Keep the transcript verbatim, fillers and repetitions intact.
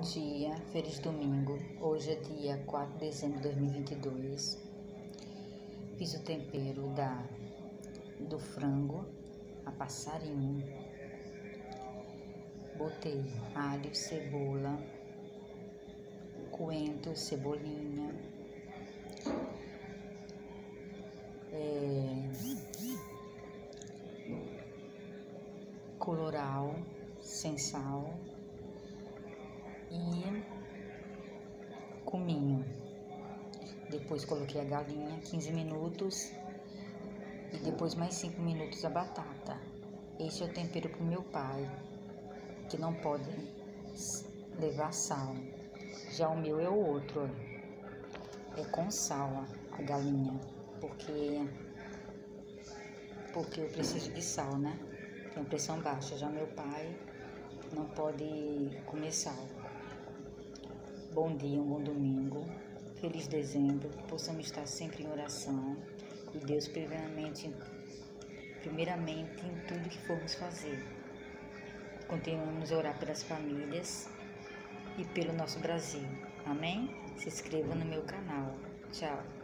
dia, feliz domingo. Hoje é dia quatro de dezembro de dois mil e vinte e dois. Fiz o tempero da, do frango a passarinho. Botei alho, cebola, coentro, cebolinha, é, colorau sem sal e cominho. Depois coloquei a galinha quinze minutos e depois mais cinco minutos a batata. Este é o tempero para o meu pai, que não pode levar sal. Já o meu é o outro, é com sal a galinha, porque, porque eu preciso de sal, né? Tenho pressão baixa. Já meu pai não pode comer sal. Bom dia, um bom domingo, feliz dezembro, que possamos estar sempre em oração e Deus primeiramente, primeiramente em tudo que formos fazer. Continuamos a orar pelas famílias e pelo nosso Brasil. Amém? Se inscreva no meu canal. Tchau.